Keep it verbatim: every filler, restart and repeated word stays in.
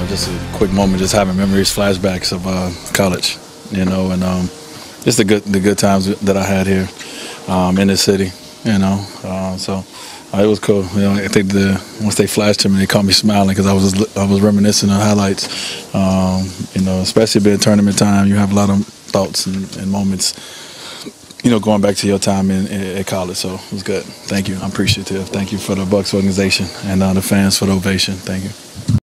know, just a quick moment, just having memories, flashbacks of uh, college, you know, and um, just the good the good times that I had here um, in the city, you know. Uh, so uh, it was cool. You know, I think the once they flashed him, they caught me smiling because I was I was reminiscing on highlights. Um, you know, especially being tournament time, you have a lot of thoughts and, and moments. You know, going back to your time in, in at college, so it was good. Thank you. I'm appreciative. Thank you for the Bucks organization and uh, the fans for the ovation. Thank you.